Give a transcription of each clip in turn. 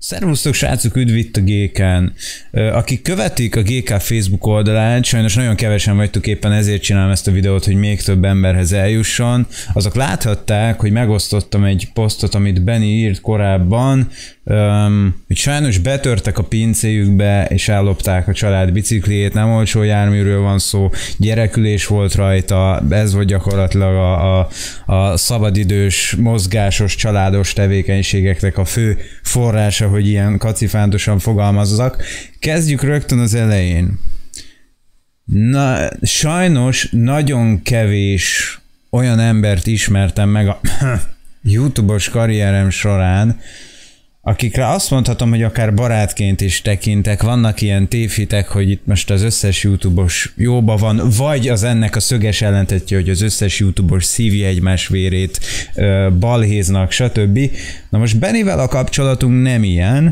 Szervusztok srácok, üdv itt a GK-n. Akik követik a GK Facebook oldalát, sajnos nagyon kevesen vagytok, éppen ezért csinálom ezt a videót, hogy még több emberhez eljusson. Azok láthatták, hogy megosztottam egy posztot, amit Benny írt korábban, hogy sajnos betörtek a pincéjükbe és ellopták a család bicikliét, nem olcsó járműről van szó, gyerekülés volt rajta, ez volt gyakorlatilag a szabadidős, mozgásos, családos tevékenységeknek a fő forrása, hogy ilyen kacifántosan fogalmazzak. Kezdjük rögtön az elején. Na, sajnos nagyon kevés olyan embert ismertem meg a YouTube-os karrierem során, akikre azt mondhatom, hogy akár barátként is tekintek, vannak ilyen tévhitek, hogy itt most az összes YouTube-os jóba van, vagy az ennek a szöges ellentetje, hogy az összes YouTube-os szívja egymás vérét, balhéznak, stb. Na most Bennyvel a kapcsolatunk nem ilyen.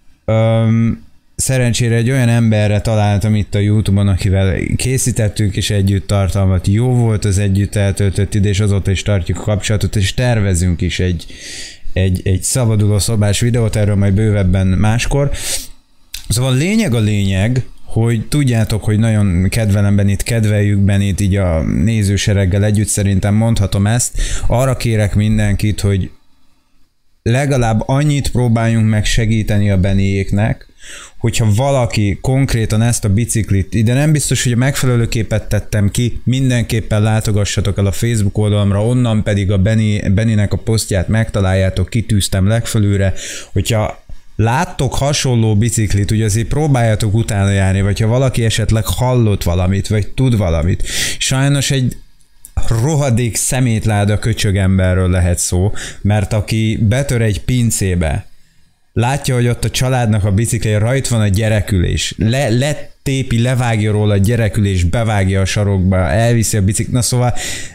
Szerencsére egy olyan emberre találtam itt a YouTube-on, akivel készítettünk is együtt tartalmat, jó volt az együtt eltöltött idő, és azóta is tartjuk a kapcsolatot, és tervezünk is egy szabaduló szobás videót, erről majd bővebben máskor. Szóval a lényeg, hogy tudjátok, hogy nagyon kedvelem Bennyt, kedveljük Bennyt, így a nézősereggel együtt szerintem mondhatom ezt. Arra kérek mindenkit, hogy legalább annyit próbáljunk meg segíteni a Bennyéknek, hogyha valaki konkrétan ezt a biciklit, ide nem biztos, hogy a megfelelő képet tettem ki, mindenképpen látogassatok el a Facebook oldalamra, onnan pedig a Bennynek a posztját megtaláljátok, kitűztem legfelülre, hogyha láttok hasonló biciklit, ugye azért próbáljátok utána járni, vagy ha valaki esetleg hallott valamit, vagy tud valamit. Sajnos egy rohadék szemétláda köcsögemberről lehet szó, mert aki betör egy pincébe, látja, hogy ott a családnak a biciklije, rajt van a gyerekülés, letépi, levágja róla a gyerekülés, bevágja a sarokba, elviszi a biciklit, na szóval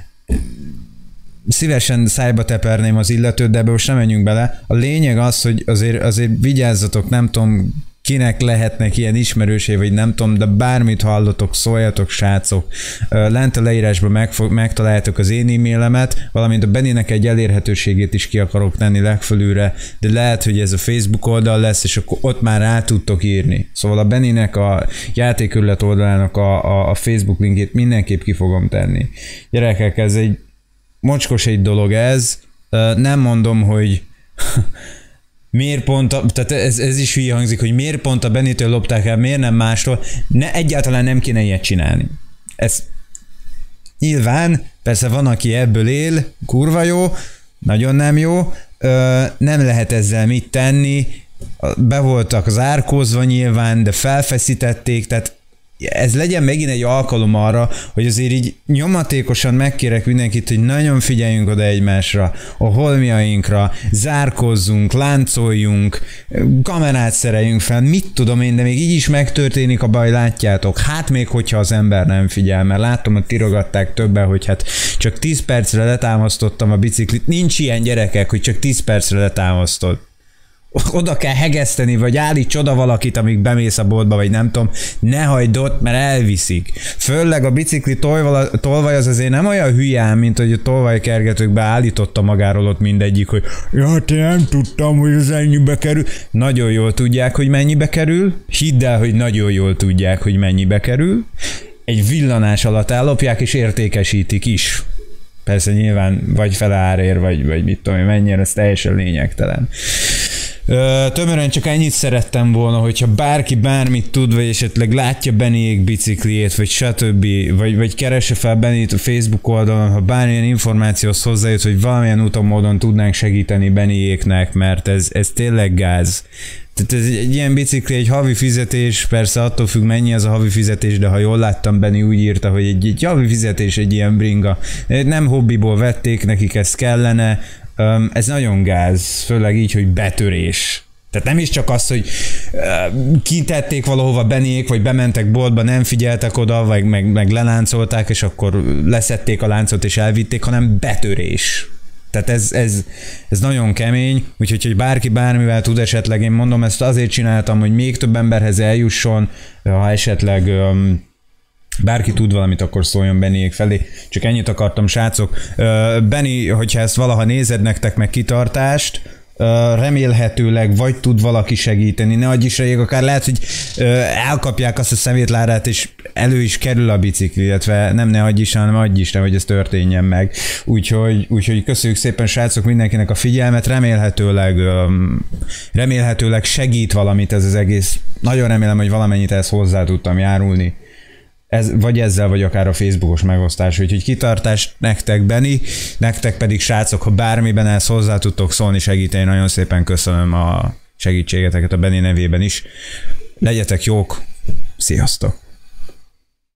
szívesen szájba teperném az illetőt, de ebbe most nem menjünk bele. A lényeg az, hogy azért vigyázzatok, nem tudom, kinek lehetnek ilyen ismerősé, vagy nem tudom, de bármit hallotok, szóljatok, srácok. Lent a leírásban megtaláljátok az én e-mailemet, valamint a Bennynek egy elérhetőségét is ki akarok tenni legfölülre, de lehet, hogy ez a Facebook oldal lesz, és akkor ott már rá tudtok írni. Szóval a Bennynek a játékörület oldalának a Facebook linkjét mindenképp ki fogom tenni. Gyerekek, ez egy mocskos egy dolog ez, nem mondom, hogy miért pont, tehát ez is hülye hangzik, hogy miért pont a Bennytől lopták el, miért nem másról, egyáltalán nem kéne ilyet csinálni. Ez nyilván, persze van, aki ebből él, kurva jó, nagyon nem jó, nem lehet ezzel mit tenni, be voltak zárkózva nyilván, de felfeszítették, tehát ez legyen megint egy alkalom arra, hogy azért így nyomatékosan megkérek mindenkit, hogy nagyon figyeljünk oda egymásra, a holmiainkra, zárkozzunk, láncoljunk, kamerát szereljünk fel, mit tudom én, de még így is megtörténik a baj, látjátok. Hát még hogyha az ember nem figyel, mert látom, hogy tirogatták többen, hogy hát csak 10 percre letámasztottam a biciklit. Nincs ilyen, gyerekek, hogy csak 10 percre letámasztod. Oda kell hegeszteni, vagy állíts oda valakit, amíg bemész a boltba, vagy nem tudom, ne hagyd ott, mert elviszik. Főleg a bicikli tolvaj az azért nem olyan hülyán, mint hogy a tolvajkergetőkbe állította magáról ott mindegyik, hogy ja, te nem tudtam, hogy ez ennyibe kerül. Nagyon jól tudják, hogy mennyibe kerül. Hidd el, hogy nagyon jól tudják, hogy mennyibe kerül. Egy villanás alatt ellopják és értékesítik is. Persze nyilván vagy fele árért, vagy mit tudom én, mennyire, ez teljesen lényegtelen. Tömören csak ennyit szerettem volna, hogyha bárki bármit tud, vagy esetleg látja Bennyék bicikliét, vagy stb., vagy keresse fel Bennyt a Facebook oldalon, ha bármilyen információhoz hozzájött, hogy valamilyen úton módon tudnánk segíteni Bennyéknek, mert ez tényleg gáz. Tehát ez egy ilyen bicikli, egy havi fizetés, persze attól függ, mennyi az a havi fizetés, de ha jól láttam, Benny úgy írta, hogy egy havi fizetés egy ilyen bringa. Nem hobbiból vették, nekik ez kellene. Ez nagyon gáz, főleg így, hogy betörés. Tehát nem is csak az, hogy kitették valahova Bennyék, vagy bementek boltba, nem figyeltek oda, vagy meg leláncolták, és akkor leszették a láncot és elvitték, hanem betörés. Tehát ez nagyon kemény, úgyhogy hogy bárki bármivel tud esetleg, én mondom, ezt azért csináltam, hogy még több emberhez eljusson, ha esetleg bárki tud valamit, akkor szóljon Bennyék felé. Csak ennyit akartam, srácok. Benny, hogyha ezt valaha nézed, nektek meg kitartást, remélhetőleg vagy tud valaki segíteni, ne adj Isten, akár lehet, hogy elkapják azt a szemétlárát, és elő is kerül a bicikli, illetve nem ne adj Isten, hanem adj Isten, hogy ez történjen meg. Úgyhogy köszönjük szépen, srácok, mindenkinek a figyelmet, remélhetőleg segít valamit ez az egész. Nagyon remélem, hogy valamennyit ehhez hozzá tudtam járulni. Vagy ezzel, vagy akár a Facebookos megosztás. Úgyhogy kitartást nektek, Benni, nektek pedig, srácok, ha bármiben ehhez hozzá tudtok szólni, segíteni, nagyon szépen köszönöm a segítségeteket a Benni nevében is. Legyetek jók, sziasztok!